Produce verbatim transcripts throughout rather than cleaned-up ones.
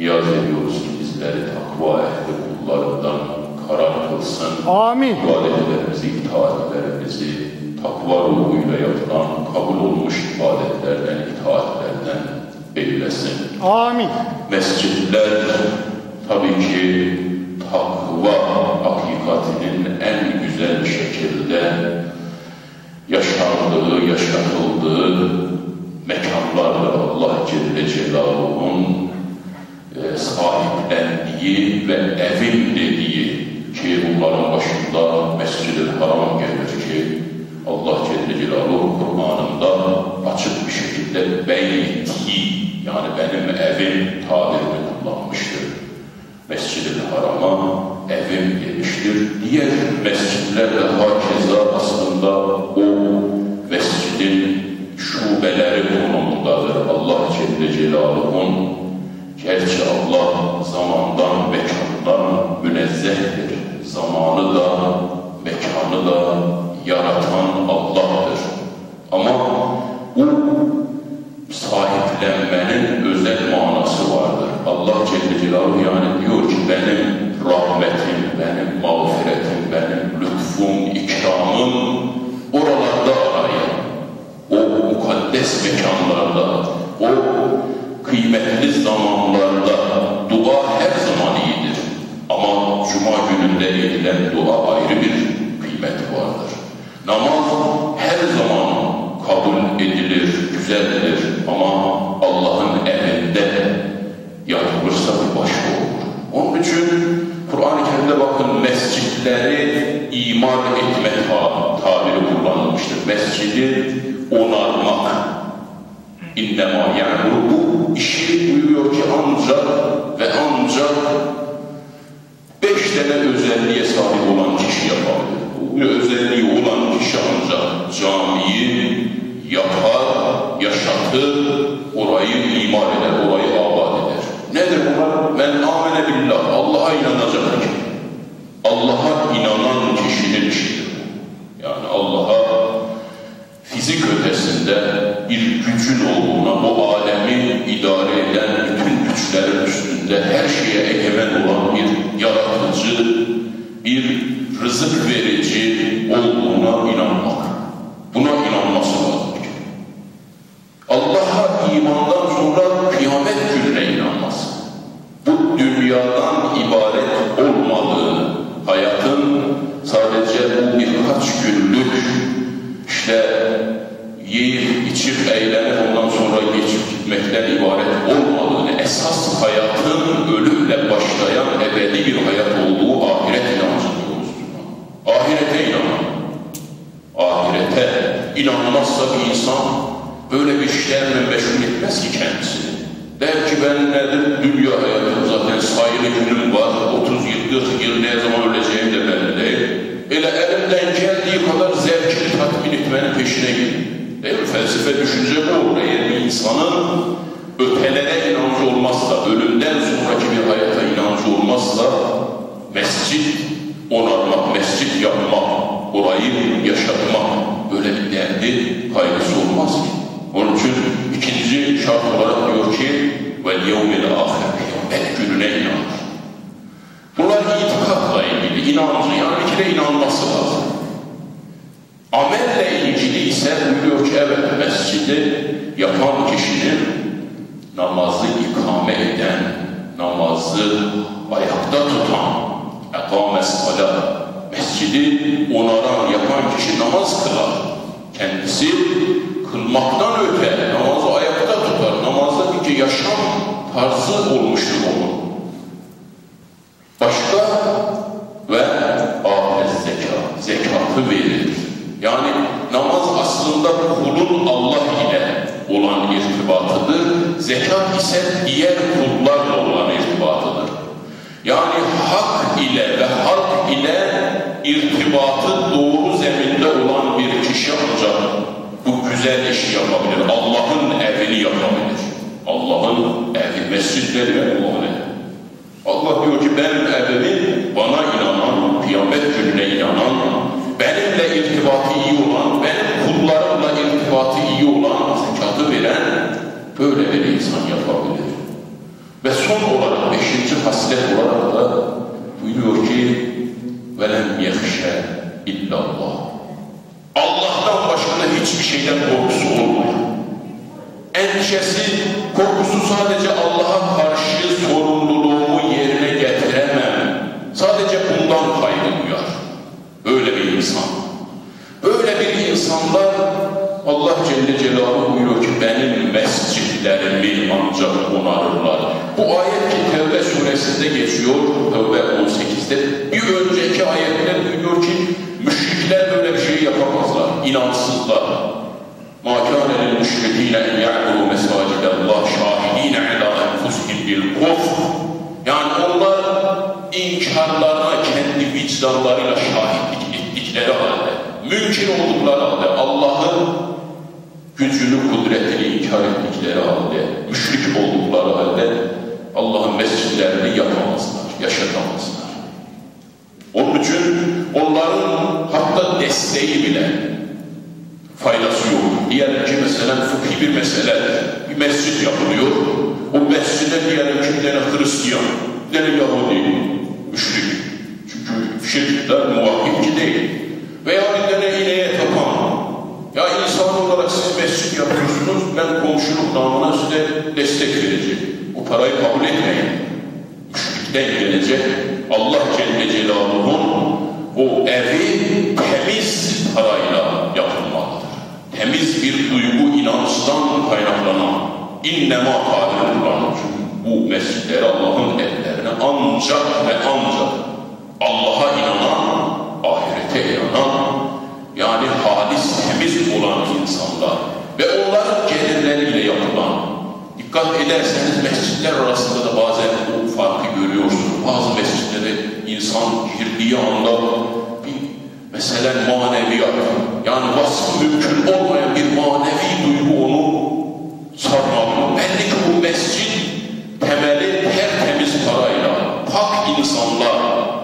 niyaz ediyoruz ki bizleri takva ehli kullarından karar kılsın. Amin. İbadetlerimizi, itaatlerimizi takva ruhuyla yapılan, kabul olmuş ibadetlerden, itaatlerden eylesin. Amin. Mescitler tabii ki takva hakikatinin en güzel şekilde yaşandığı, yaşatıldığı mekanlardır. Allah Celle Celaluhu'nun e, sahiplendiği ve evim dediği, ki bunların başında Mescid-i Haram gelir ki Allah Celle Celaluhu Kur'an'ında açık bir şekilde beyti, yani benim evim tabirini kullanmıştır. Mescid-i Haram'a evim demiştir. Diğer mescitler de hakeza aslında o mescidin şubeleri konumundadır. Allah Celle Celaluhu'nun, gerçi Allah zamandan, mekandan münezzehtir. Zamanı da, mekanı da yaratan Allah'tır. Ama bu sahiplenmenin özel manası vardır. Allah Celle Celaluhu yani diyor ki benim rahmetim, benim mağfiretim, benim lütfum, ikramım oralarda arayın. O mukaddes mekanlarda, o kıymetli zamanlarda dua her zaman iyidir. Ama Cuma gününde edilen dua ayrı bir kıymet vardır. Namaz her zaman kabul edilir, güzeldir ama Allah'ın evinde yapılırsa bir başka olur. Onun için Kur'an-ı Kerim'de bakın mescitleri imar etme tabiri kullanılmıştır. Mescidi onarmak. İnnemâ yani bu işi buyuruyor ki ancak ve ancak beş tane özelliğe sahip olan kişi yapabilir. Bu özelliği olan kişi ancak camiyi yapar, yaşatır, orayı imar eder, orayı abad eder. Nedir bunlar? Men amene billah, Allah'a inanacak kişi. Allah'a inanan kişinin işidir. Yani Allah'a fizik ötesinde bir gücün olduğuna, bu alemi idare eden bütün güçlerin üstünde her şeye egemen olan bir yaratıcı, bir rızık verici olduğuna inanmak. Buna inanması lazım. Allah'a imandan sonra kıyamet gününe inanması. Bu dünyadan ibaret olmadığı, hayatın sadece bu birkaç günlük işte yiyip, içip, eğlenip ondan sonra geçip gitmekten ibaret olmadığını, esas hayatın ölümle başlayan ebedi bir hayat olduğu ahiret inancı diyoruz. Ahirete inan. Ahirete inanmazsa bir insan böyle bir şeylerle meşgul etmez ki kendisini. Der ki ben nedir? Dünya hayatım zaten sayılı günüm var. otuz yıl, kırk yıl ne zaman öleceğim de belli değil. Öyle elimden geldiği kadar zevkini tatmin etmenin peşine gidin. Değil mi? Felsefe düşünce bu olur. Eğer bir insanın ötelere inancı olmazsa, ölümden sonraki bir hayata inancı olmazsa, mescit onarmak, mescit yapmak, orayı yaşatmak, böyle bir derdi kaygısı olmaz ki. Onun için ikinci şart olarak diyor ki وَالْيَوْمِ الْآخِرِ kıyamet gününe inanır. Bunlar itikadla ilgili, inancı yani ikide inanması lazım. Amelle ilgili ise diyor ki evet mescidi yapan kişinin namazı ikame eden, namazı ayakta tutan, ekâmes-salâh, mescidi onaran, yapan kişi namaz kılar. Kendisi kılmaktan öte namazı ayakta tutar. Namazda bir yaşam tarzı olmuştur onun. Başka ve ahiret zekat, zekatı verilir. Yani namaz aslında kulun Allah ile olan irtibatıdır. Zekat ise diğer kullarla olan irtibatıdır. Yani hak ile ve halk ile irtibatı doğru zeminde olan bir kişi ancak bu güzel işi yapabilir. Allah'ın evini yapabilir. Allah'ın evi, mescitleri ve Allah'ın evi. Allah diyor ki benim evimi bana inanan, kıyamet gününe inanan, benimle irtibatı iyi olan, benim kullarımla irtibatı iyi olan zekatı veren böyle bir insan yapabilir. Ve son olarak beşinci haslet olarak da buyuruyor ki وَلَمْ يَخْشَ اِلَّا اللّٰهِ Allah'tan başka hiçbir şeyden korkusu olmuyor. Endişesi, korkusu sadece Allah'a karşı sorumluluğumu yerine getiremem. Sadece bundan kaygı duyar. Böyle bir insan. Böyle bir insanlar Allah Celle Celaluhu buyuruyor ki benim mescitlerimi ancak onarırlar. Bu ayet ki Tevbe suresinde geçiyor. Tevbe on sekizde. Bir önceki ayetler buyuruyor ki müşrikler böyle bir şey yapamazlar. İnansızlar. مَا كَانَ لِلْمُشْرِكِينَ اَنْ يَعْبُرُوا مَسَاجِدَ اللّٰهِ شَاهِد۪ينَ عَلَى اَنْفُسِهِمْ بِالْكُفْرِ Yani onlar inkarlarına kendi vicdanlarıyla şahitlik ettikleri halde, mümkün oldukları halde, Allah'ın gücünü, kudretini inkar ettikleri halde, müşrik oldukları halde Allah'ın mescitlerini yapamazlar, yaşatamazlar. Onun için onların hatta desteği bile faydası yok. Diyelim ki mesela fıkhi bir mesele, bir mescit yapılıyor. O mescide diyelim ki bir tane Hristiyan, bir tane Yahudi, müşrik. Çünkü şirkler muvakkifçi değil. Veya bir tane ineğe tapan. Ya insan olarak siz mescit yapıyorsunuz, ben komşuluk namına size destek vereceğim. O parayı kabul etmeyin. Müşrikten gelecek Allah Celle Celaluhu'nun o evi temiz parayla yapılmalıdır. Temiz bir duygu, inançtan kaynaklanan innema kâdirullah. Bu mescitleri Allah'ın evlerine ancak ve ancak Allah'a inanan, ahirete inanan, yani halis, temiz olan insanlar ve onların gelirleriyle yapılan, dikkat ederseniz mescitler arasında da bazen bu farkı görüyorsunuz. Bazı mescitlere insan girdiği anda bir mesela maneviyat, yani vasfı mümkün olmayan bir manevi duygu onu sarmalıyor. Belli ki bu mescit temeli tertemiz parayla, pak insanlar,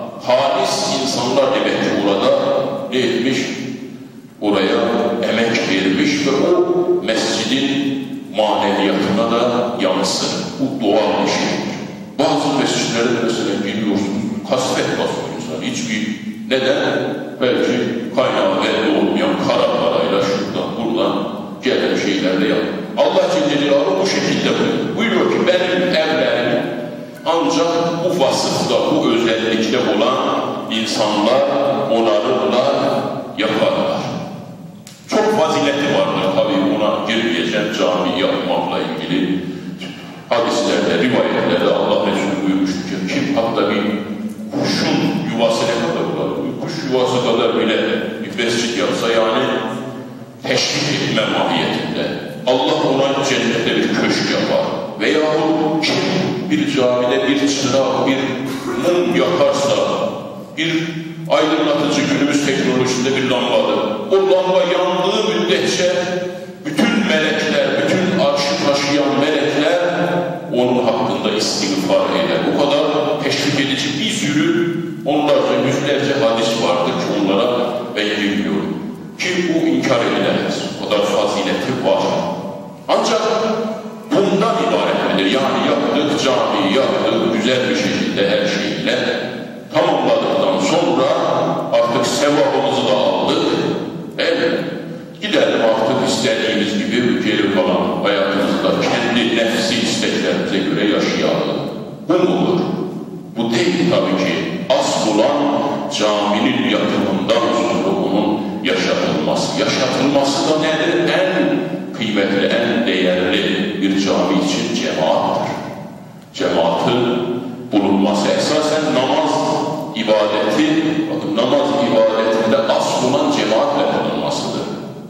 halis insanlar demek ki orada ne etmiş? Oraya emek vermiş ve o mescidin maneviyatına da yansır. Bu doğal bir şey. Bazı mescitlerde mesela giriyorsunuz, kasvet basıyor insan. Hiçbir neden? Belki kaynağı belli olmayan kara parayla şuradan buradan gelen şeylerle yap. Allah Celle Celaluhu bu şekilde buyuruyor. Buyuruyor ki benim evlerim ancak bu vasıfta, bu özellikte olan insanlar onarırlar, yaparlar. Çok fazileti vardır tabii, buna girmeyeceğim, cami yapmakla ilgili hadislerde, rivayetlerde Allah Resulü buyurmuştur ki kim hatta bir kuşun yuvası ne kadar var? Kuş yuvası kadar bile bir mescit yapsa yani teşvik etme mahiyetinde Allah ona cennette bir köşk yapar. Veyahut kim bir camide bir çırak, bir mum yakarsa, bir aydınlatıcı günümüz teknolojisinde bir lambadır. O lamba yandığı müddetçe bütün melekler, bütün arşı taşıyan melekler onun hakkında istiğfar eder. Bu kadar teşvik edici bir sürü onlarca, yüzlerce hadis vardır ki onlara ben bilmiyorum. Ki bu inkar edilemez. O kadar fazileti var. Ancak bundan ibaret midir? Yani yaptık camiyi, yaptık güzel bir şekilde her şeyle tamamladıktan sonra artık sevabımızı da aldık. Evet, gidelim artık istediğimiz gibi geri kalan hayatımızda kendi nefsi isteklerimize göre yaşayalım. Bu mudur? Bu değil tabii ki. Asıl olan caminin yapımından sonra bunun yaşatılması. Yaşatılması da nedir? En kıymetli, en değerli bir cami için cemaattir. Cemaatin bulunması esasen namaz ibadeti, bakın namaz ibadetinde asıl olan cemaatle bulunmasıdır.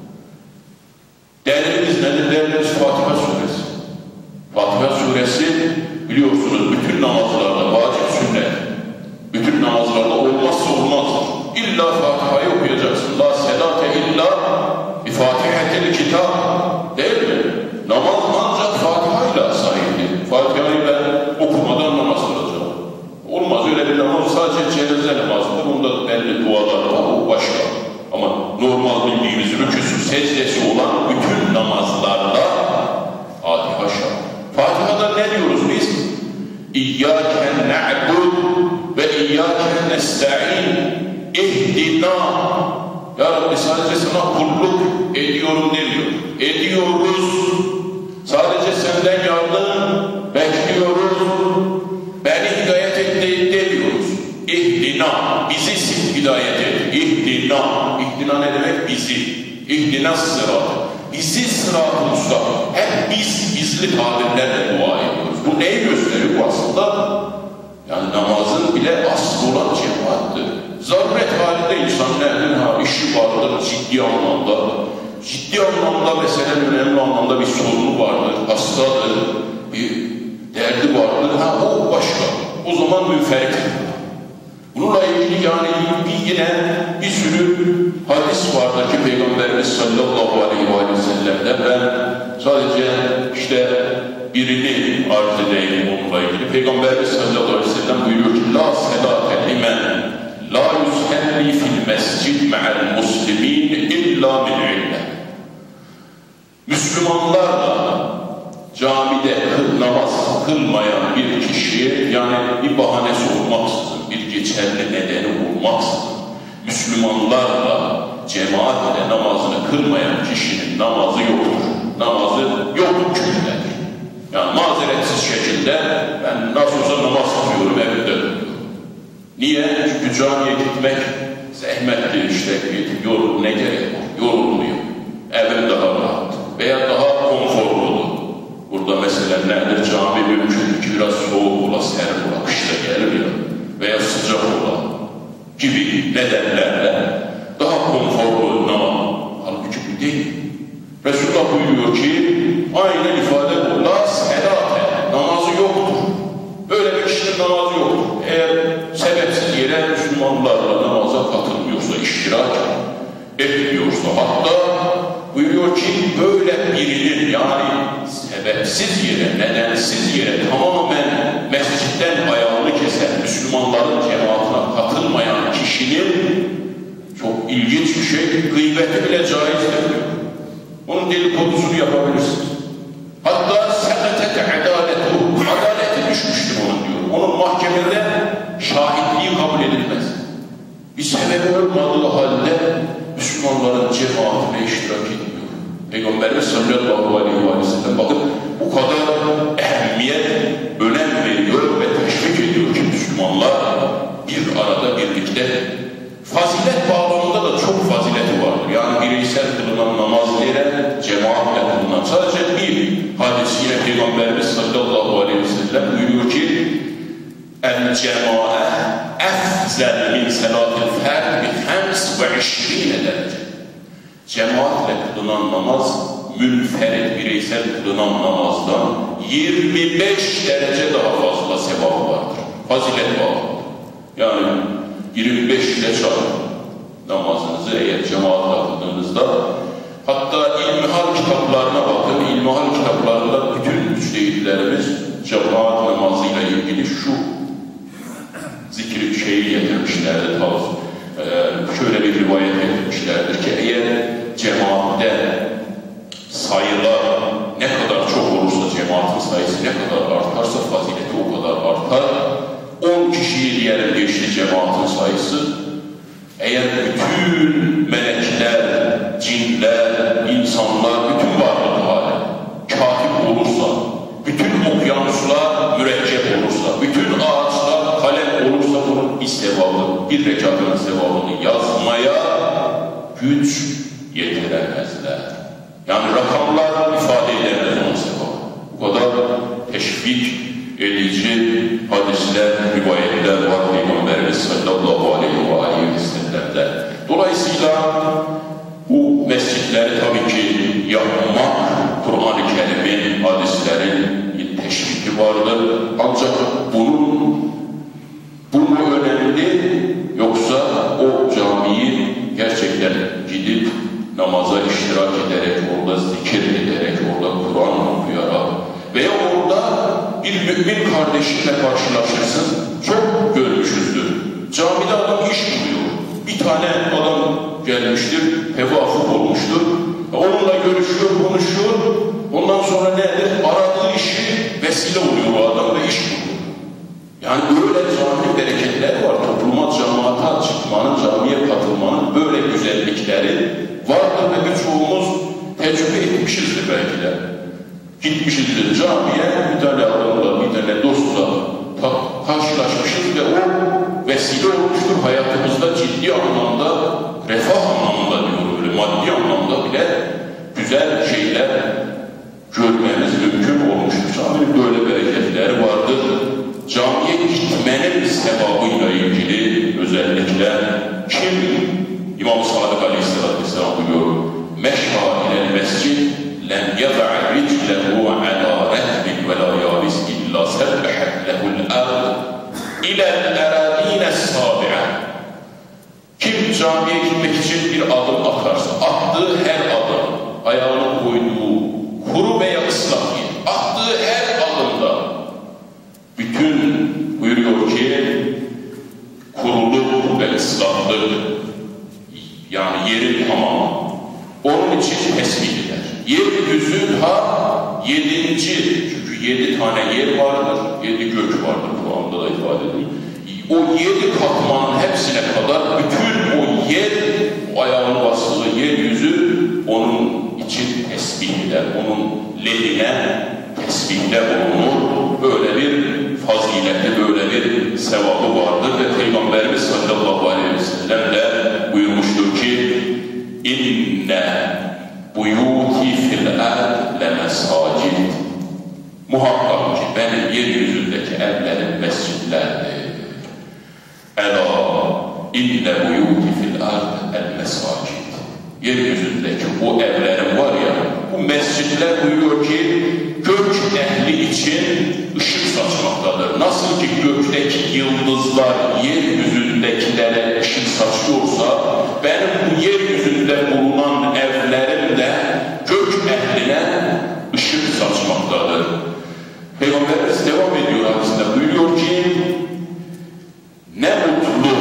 Değerimiz nedir? Değerimiz Fatiha suresi. Fatiha suresi biliyorsunuz bütün namazlarda vacip sünnet. Bütün namazlarda olmazsa olmazdır. İlla Fatiha'yı okuyacaksın. La selate illa bi Fatihatil kitab. Değil mi? Namaz ancak Fatiha ile sahiptir. Fatiha'yı ben okumadan namaz kılacağım. Olmaz öyle bir namaz, sadece cenaze namazıdır. Onda belli dualar var, o başka. Ama normal İyyâken ne'bud ve iyyâken nesta'in. İhdina. Ya Rabbi sadece sana kulluk ediyorum demiyor. Ediyoruz. Sadece senden yardım bekliyoruz. Beni hidayet et demiyoruz. İhdina. Bizi sil hidayet et. İhdina. İhdina ne demek? Bizi. İhdina sıratı. Bizi sıratı müstakım. Hep biz gizli tabirlerle dua ediyoruz. Bu neyi gösteriyor aslında? Yani namazın bile asıl olan cemaattir. Zaruret halinde insan nedir? Ha, işi vardır ciddi anlamda. Ciddi anlamda mesela önemli anlamda bir sorunu vardır. Hastadır. Bir derdi vardır. Ha o başka. O zaman münferittir. Bununla ilgili yani bir yine bir sürü hadis vardır ki Peygamberimiz sallallahu aleyhi ve sellem'den ben sadece işte birini arz edeyim onunla ilgili. Peygamberimiz sallallahu aleyhi ve sellem buyuruyor ki la selate limen la yusalli fil mescid ma'al muslimin illa min ilme. Müslümanlarla camide namaz kılmayan bir kişi yani bir bahanesi olmaksızın, bir geçerli nedeni olmaksızın Müslümanlarla cemaatle namazını kılmayan kişinin namazı yoktur. Namazı yoktur küfürlenir. Yani mazeretsiz şekilde ben nasıl olsa namaz kılıyorum evimde. Niye? Çünkü camiye gitmek zahmetli işte yorul ne gerek var? Yorulmuyor. Evim daha rahat veya daha konforludur. Burada mesela nedir? Cami mümkün ki biraz soğuk ola, serin ola, kışta gelir ya veya sıcak ola gibi nedenlerle daha konforlu namaz. Halbuki bu değil. Resulullah buyuruyor ki aynen ifade bu. La selate. Namazı yoktur. Böyle bir kişinin namazı yoktur. Eğer sebepsiz yere Müslümanlarla namaza katılmıyorsa, iştirak etmiyorsa hatta buyuruyor ki böyle birinin yani sebepsiz yere, nedensiz yere tamamen mescitten ayağını kesen Müslümanların cemaatine katılmayan kişinin çok ilginç bir şey, gıybeti bile caizdir diyor. Onun dedikodusunu yapabilirsiniz. Hatta sekatete adaletu, adaleti düşmüştür onun diyor. Onun mahkemede şahitliği kabul edilmez. Bir sebebi olmadığı halde Müslümanların cemaatine iştirak etmiyor. Peygamberimiz sallallahu aleyhi ve sellem bakın bu kadar ehemmiyet, önem veriyor ve teşvik ediyor ki Müslümanlar bir arada birlikte fazilet bağlamında da çok fazileti vardır. Yani bireysel kılınan namazlara cemaatle kılınan sadece bir hadis yine Peygamberimiz sallallahu aleyhi ve sellem buyuruyor ki el cema'a efzel min selatil ferd bi hams ve işrine derece. Cemaatle kılınan namaz münferit bireysel kılınan namazdan yirmi beş derece daha fazla sevabı vardır. Fazilet bağlıdır. Yani yirmi beş ile çarpın namazınızı eğer cemaatle kıldığınızda. Hatta İlmihal kitaplarına bakın. İlmihal kitaplarında bütün müçtehitlerimiz cemaat namazıyla ilgili şu zikri şeyi getirmişlerdir. Ee, şöyle bir rivayet etmişlerdir ki eğer cemaatte sayılar ne kadar çok olursa cemaatin sayısı ne kadar artarsa fazileti o kadar artar. on kişiyi diyelim geçti cemaatin sayısı. Eğer bütün melekler, cinler, insanlar, bütün varlık hali katip olursa, bütün okyanuslar mürekkep olursa, bütün ağaçlar kalem olursa bunun bir sevabı, bir rekatının sevabını yazmaya güç yetiremezler. Yani rakamlar ifade edemez onun sevabı. Bu kadar teşvik edici hadisler, rivayetler var Peygamberimiz sallallahu aleyhi ve sellem'de. Dolayısıyla bu mescitleri tabii ki yapmak Kur'an-ı Kerim'in, hadislerin bir teşviki vardır. Ancak bunun bu önemli yoksa o camiyi gerçekten gidip namaza iştirak ederek, orada zikir ederek, orada Kur'an okuyarak veya orada bir mümin kardeşinle karşılaşırsın, çok görmüşüzdür. Camide adam iş buluyor. Bir tane adam gelmiştir, tevafuk olmuştur. Onunla görüşüyor, konuşuyor. Ondan sonra nedir? Aradığı işi vesile oluyor o adam ve iş buluyor. Yani böyle cami bereketleri var. Topluma, cemaata çıkmanın, camiye katılmanın böyle güzellikleri vardır ve birçoğumuz tecrübe etmişizdir belki de. Gitmişizdir camiye, bir tane adamla, bir tane dostla ta karşılaşmışız ve o vesile olmuştur hayatımızda ciddi anlamda, refah anlamında diyorum, böyle maddi anlamda bile güzel şeyler görmemiz mümkün olmuştur. Caminin böyle bereketleri vardır. Camiye gitmenin sevabıyla ilgili özellikle kim İmam-ı Sadık Aleyhisselatü Vesselam buyuruyor? Meşha ilel mescid len yada'a riclehu ala retbin ve la yaris illa sebbehet lehul ard ilel eradine sabi'a. Kim camiye gitmek için bir adım atarsa, attığı her adım, ayağını koyduğu kuru veya ıslak yer, attığı her adımda bütün buyuruyor ki kuruluk ve ıslaklık, yani yerin tamamı onun için tesbih eder. Yeryüzü ha yedinci, çünkü yedi tane yer vardır, yedi gök vardır, Kur'an'da da ifade edilir. O yedi katmanın hepsine kadar bütün o yer, o ayağını bastığı yeryüzü onun için tesbih eder. Onun lehine tesbihler bulunur. Böyle bir fazileti, böyle bir sevabı vardır ve Peygamberimiz sallallahu aleyhi ve sellem de buyurmuştur ki inne buyuti fil ard le mesacid. Muhakkak ki benim yeryüzündeki evlerim mescidlerdir. Ela inne buyuti fil ard el mesacid. Yeryüzündeki o evlerim var ya, bu mescidler buyuruyor ki gök ehli için ışık saçmaktadır. Nasıl ki gökteki yıldızlar yeryüzündekilere ışık saçıyorsa, benim bu yeryüzünde bulunan evlerim de gök ehline ışık saçmaktadır. Peygamberimiz devam ediyor hadisinde, buyuruyor ki ne mutlu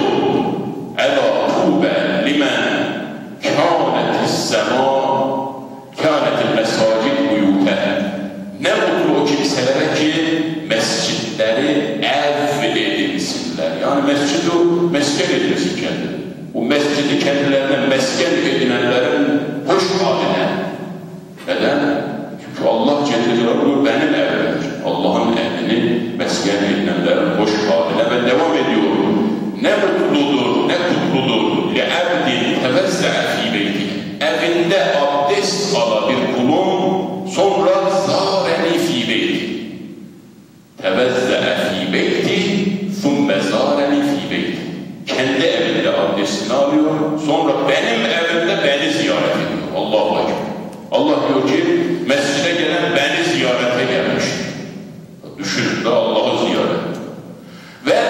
ela tube limen kânetis semâ kânetil mesacid buyûten. Ne mutlu o kimselere ki mescitleri ev edinsinler. Yani mescidi mesken edilsin kendini. Bu mescidi kendilerine mesken edinenlerin hoş haline. Neden? Çünkü Allah Celle Celaluhu benim evimdir. Allah'ın evini mesken edinenlerin hoş haline ve devam ediyor. Ne mutludur, ne kutludur li abdin tevezze'e fî beyti. Evinde abdest ala bir kulun sonra zâreni fî beyti. Tevezze'e fî beyti thumme zâreni fî beyti. Kendi evinde abdestini alıyor, sonra benim evimde beni ziyaret ediyor. Allahu Ekber. Allah diyor ki mescide gelen beni ziyarete gelmiş. Düşünün de Allah'ı ziyaret. Ve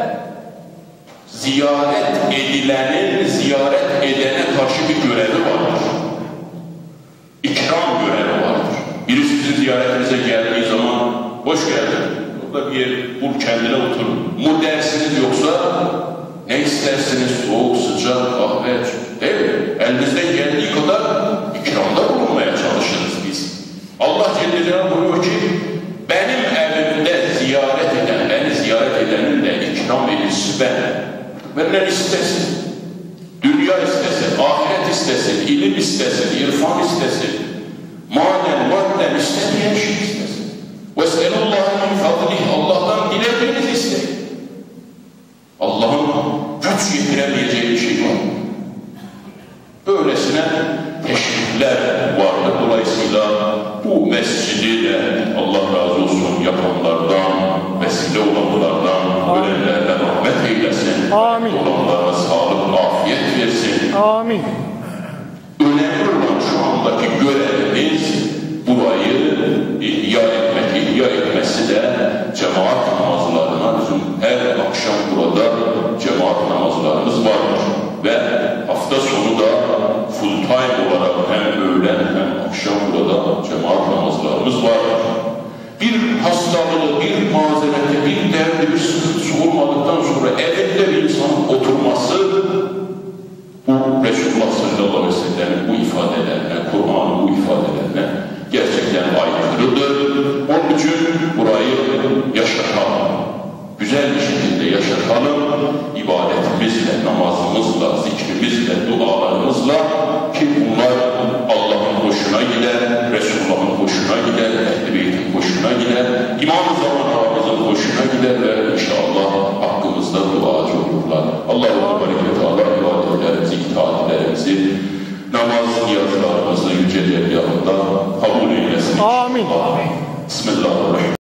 ziyaret edilenin ziyaret edene karşı bir görevi vardır. İkram görevi vardır. Birisi sizin ziyaretinize geldiği zaman hoş geldin. Orada bir yer bul, kendine otur. Mu dersiniz yoksa ne istersiniz? Soğuk, sıcak, kahve, değil mi? Elinizden geldiği kadar ikramda bulunmaya çalışırız biz. Allah Celle Celaluhu buyuruyor ki benim evimde ziyaret eden, beni ziyaret edenin de ikram edilsin ben. Benden istesin, dünya istesin, ahiret istesin, ilim istesin, irfan istesin, manen, madden istemeyen şey istesin. وَاسْأَلُوا مِنْ فَضْلِهِ. Allah'tan dilediğiniz isteyin. Allah'ın güç yetiremeyeceği bir şey var. Böylesine teşrifler vardır. Dolayısıyla bu mescidi de Allah razı olsun yapanlardan, vesile olanlardan, ölenlerden rahmet eylesin. Amin. Olanlara sağlık, afiyet versin. Amin. Önemli olan şu andaki görevimiz burayı ihya etmek, ihya etmesi de cemaat namazlarına, bizim her akşam burada cemaat namazlarımız vardır. Ve hafta sonu da full time olarak hem öğlen hem akşam burada cemaat namazlarımız vardır. Bir hastalığı, bir mazerete, bir derdi, bir sıkıntısı olmadıktan sonra evinde bir insanın oturması bu Resulullah sallallahu aleyhi ve sellem'in bu ifadelerine, Kur'an'ın bu ifadelerine gerçekten aykırıdır. Onun için burayı yaşatalım, güzel güzel bir şekilde yaşatalım. İbadetimizle, namazımızla, zikrimizle, dualarımızla ki bunlar Allah'ın hoşuna gider, Resulullah'ın hoşuna gider, Ehl-i Beyt'in hoşuna gider, İmam-ı Zamanımızın hoşuna gider ve inşallah hakkımızda duacı olurlar. Allah-u Teala ibadetlerimizi, itaatlerimizi, namaz niyazlarımızı yüce dergahında kabul eylesin. Amin. Bismillahirrahmanirrahim.